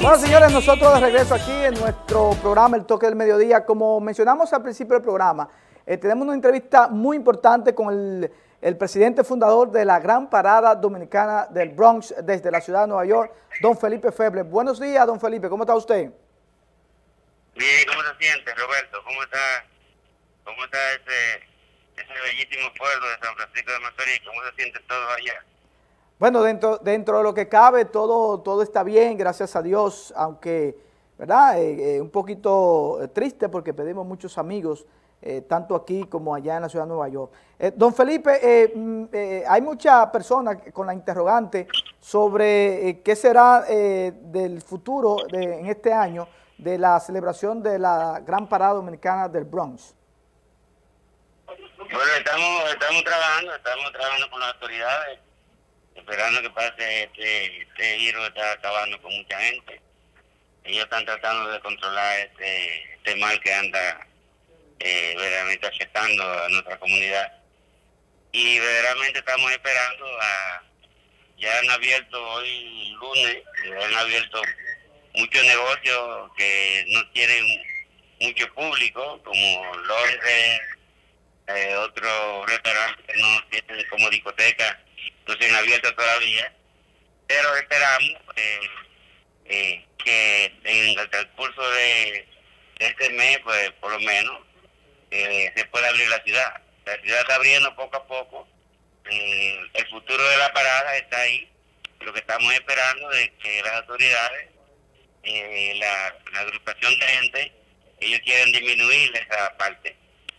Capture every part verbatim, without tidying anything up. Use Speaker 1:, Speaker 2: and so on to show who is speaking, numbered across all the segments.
Speaker 1: Bueno, señores, nosotros de regreso aquí en nuestro programa El Toque del Mediodía. Como mencionamos al principio del programa, eh, tenemos una entrevista muy importante con el, el presidente fundador de la Gran Parada Dominicana del Bronx desde la ciudad de Nueva York, don Felipe Feble. Buenos días, don Felipe, ¿cómo está usted?
Speaker 2: Bien, ¿cómo se siente, Roberto? ¿Cómo está, cómo está ese, ese bellísimo pueblo de San Francisco de Macorís? ¿Cómo se siente todo allá?
Speaker 1: Bueno, dentro, dentro de lo que cabe, todo, todo está bien, gracias a Dios, aunque, ¿verdad? Eh, eh, un poquito eh, triste porque perdimos muchos amigos, eh, tanto aquí como allá en la ciudad de Nueva York. Eh, don Felipe, eh, mm, eh, hay muchas personas con la interrogante sobre eh, qué será eh, del futuro de, en este año de la celebración de la Gran Parada Dominicana del Bronx.
Speaker 2: Bueno, estamos, estamos trabajando, estamos trabajando con las autoridades, esperando que pase este, este virus que está acabando con mucha gente. Ellos están tratando de controlar este, este mal que anda eh, verdaderamente afectando a nuestra comunidad. Y verdaderamente estamos esperando a... Ya han abierto hoy lunes, han abierto muchos negocios que no tienen mucho público, como Londres, eh, otros restaurantes que no tienen como discoteca, no se han abierto todavía, pero esperamos eh, eh, que en el transcurso de, de este mes, pues por lo menos, eh, se pueda abrir la ciudad. La ciudad está abriendo poco a poco, eh, el futuro de la parada está ahí. Lo que estamos esperando es que las autoridades, eh, la, la agrupación de gente, ellos quieren disminuir esa parte.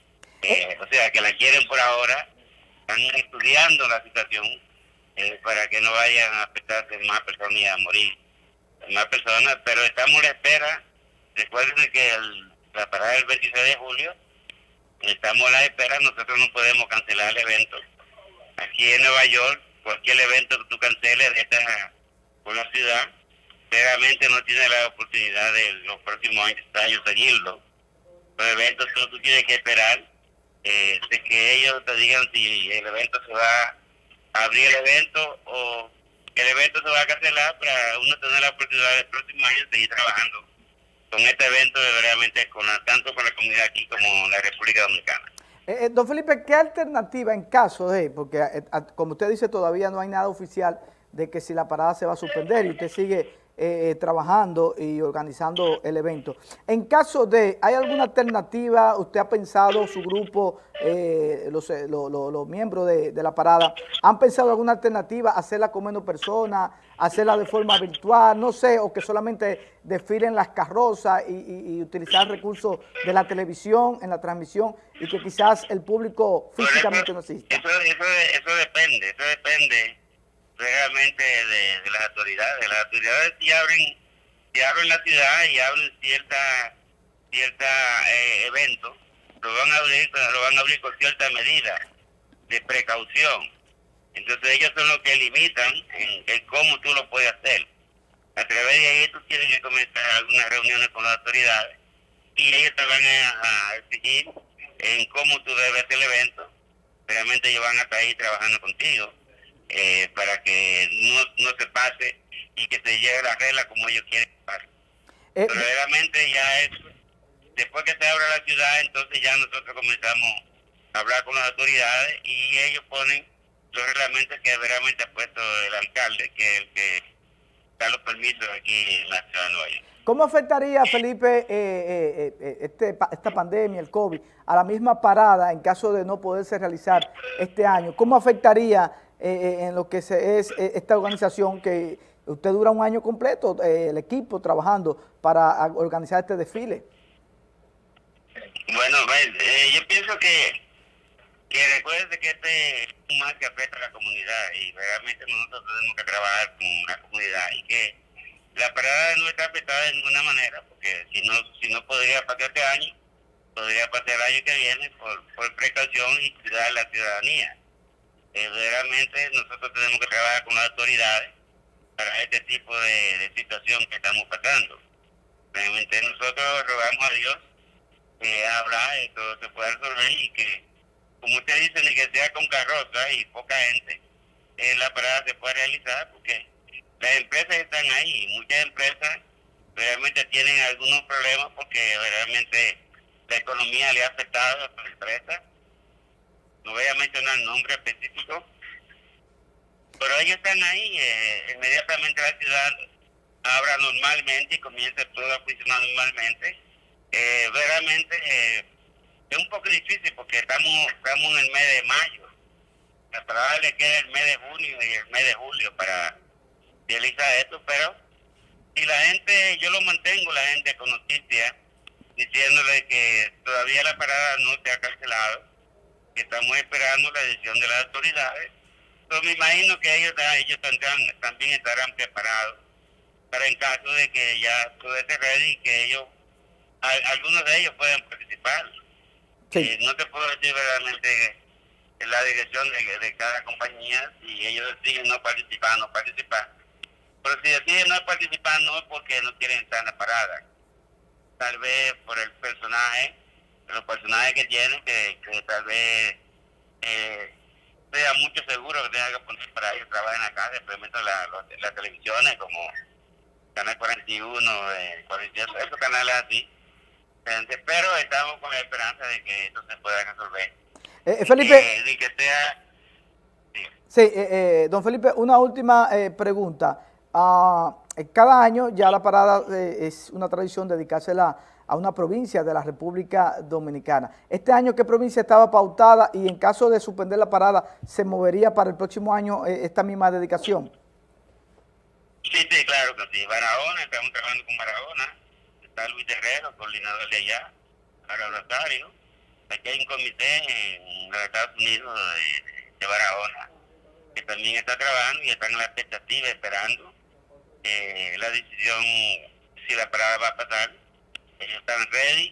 Speaker 2: Eh, o sea, que la quieren por ahora, están estudiando la situación eh, para que no vayan a afectarse más personas y a morir más personas, pero estamos a la espera. Recuerden que el, la parada del veintiséis de julio, estamos a la espera, nosotros no podemos cancelar el evento. Aquí en Nueva York, cualquier evento que tú canceles de esta, por la ciudad, realmente no tiene la oportunidad de los próximos años seguirlo. Los eventos tú, tú tienes que esperar eh, de que ellos te digan si el evento se va a abrir el evento o que el evento se va a cancelar para uno tener la oportunidad del próximo año de seguir trabajando con este evento de realmente con la, tanto con la comunidad aquí como en la República Dominicana.
Speaker 1: Eh, eh, don Felipe, ¿qué alternativa en caso de, porque eh, como usted dice todavía no hay nada oficial de que si la parada se va a suspender y usted sigue eh, trabajando y organizando el evento? En caso de, ¿hay alguna alternativa? ¿Usted ha pensado, su grupo, eh, los, eh, lo, lo, los miembros de, de la parada, han pensado alguna alternativa, hacerla con menos personas, hacerla de forma virtual, no sé, o que solamente desfilen las carrozas y, y, y utilizar recursos de la televisión en la transmisión y que quizás el público físicamente no asista?
Speaker 2: Eso, eso, eso depende, eso depende realmente de, de las autoridades. Las autoridades si abren, si abren la ciudad y abren cierta, cierta eh, evento, lo van a abrir, lo van a abrir con cierta medida de precaución. Entonces ellos son los que limitan en, en cómo tú lo puedes hacer. A través de ahí tú tienes que comenzar algunas reuniones con las autoridades y ellos te van a, a exigir en cómo tú debes hacer el evento. Realmente ellos van a estar ahí trabajando contigo eh, para que no, no se pase y que se lleve la regla como ellos quieren que pase. Eh, Pero realmente ya es, después que se abra la ciudad, entonces ya nosotros comenzamos a hablar con las autoridades y ellos ponen los reglamentos que realmente ha puesto el alcalde, que es el que da los permisos aquí en la ciudad de Nueva York.
Speaker 1: ¿Cómo afectaría, Felipe, eh, eh, eh, este, esta pandemia, el COVID, a la misma parada en caso de no poderse realizar este año? ¿Cómo afectaría eh, en lo que se es eh, esta organización que usted dura un año completo, eh, el equipo trabajando para organizar este desfile?
Speaker 2: Bueno, eh, yo pienso que que recuerde que este es un mal que afecta a la comunidad y realmente nosotros tenemos que trabajar con la comunidad y que la parada no está afectada de ninguna manera, porque si no si no podría pasar este año, podría pasar el año que viene por, por precaución y cuidar a la ciudadanía. Eh, realmente nosotros tenemos que trabajar con las autoridades para este tipo de, de situación que estamos pasando. Realmente nosotros rogamos a Dios que habla y todo se pueda resolver y que, como usted dice, ni que sea con carroza y poca gente, eh, la parada se puede realizar porque las empresas están ahí, muchas empresas realmente tienen algunos problemas porque realmente la economía le ha afectado a la empresa. No voy a mencionar nombre específico, pero ellos están ahí. Eh, inmediatamente la ciudad abra normalmente y comienza todo a funcionar normalmente. Eh, realmente eh, es un poco difícil porque estamos, estamos en el mes de mayo. La parada le queda el mes de junio y el mes de julio para realizar esto, pero si la gente, yo lo mantengo la gente con noticias, diciéndole que todavía la parada no se ha cancelado, que estamos esperando la decisión de las autoridades. Pero me imagino que ellos, ellos tendrán, también estarán preparados para en caso de que ya todo esté ready y que ellos, a, algunos de ellos puedan participar.
Speaker 1: Sí.
Speaker 2: Eh, no te puedo decir verdaderamente en la dirección de, de cada compañía si ellos deciden no participar, no participar. Pero si deciden no participar no es porque no quieren estar en la parada. Tal vez por el personaje, los personajes que tienen, que, que tal vez eh, sea mucho seguro que tengan que poner para ellos trabajar en la casa, experimentar las la, la televisiones como Canal cuarenta y uno, eh, cuarenta y ocho, esos canales así. Pero estamos con la esperanza de que esto se pueda resolver.
Speaker 1: Eh, Felipe.
Speaker 2: Que, de que sea, sí,
Speaker 1: sí eh, eh, don Felipe, una última eh, pregunta. Uh, cada año ya la parada eh, es una tradición dedicársela a una provincia de la República Dominicana. Este año, ¿qué provincia estaba pautada? Y en caso de suspender la parada, ¿se movería para el próximo año eh, esta misma dedicación?
Speaker 2: Sí, sí, claro que sí. Barahona, estamos trabajando con Barahona. Está Luis Terrero, coordinador de allá, para Rosario. Aquí hay un comité en los Estados Unidos de, de Barahona, que también está trabajando y están en la expectativa, esperando eh, la decisión si la parada va a pasar. Ellos están ready.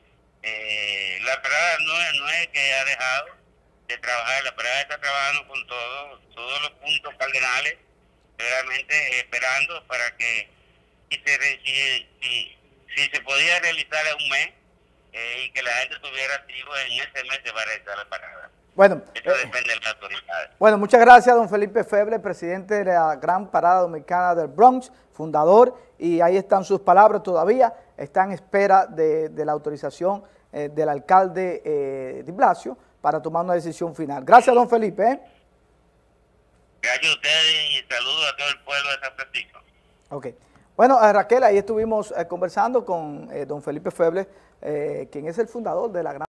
Speaker 2: Eh, la parada no es, no es que ha dejado de trabajar, la parada está trabajando con todo, todos los puntos cardenales, realmente esperando para que si se, si, si, si se podía realizar en un mes eh, y que la gente estuviera activo en ese mes se va a realizar la parada.
Speaker 1: Bueno,
Speaker 2: Eso
Speaker 1: eh,
Speaker 2: depende de las autoridades.
Speaker 1: Bueno, muchas gracias, don Felipe Feble, presidente de la Gran Parada Dominicana del Bronx, fundador, y ahí están sus palabras todavía, está en espera de, de la autorización eh, del alcalde eh, Di Blasio para tomar una decisión final. Gracias, don Felipe. ¿eh?
Speaker 2: Gracias a ustedes y saludos a todo el pueblo de San Francisco.
Speaker 1: Ok. Bueno, eh, Raquel, ahí estuvimos eh, conversando con eh, don Felipe Feble, eh, quien es el fundador de la Gran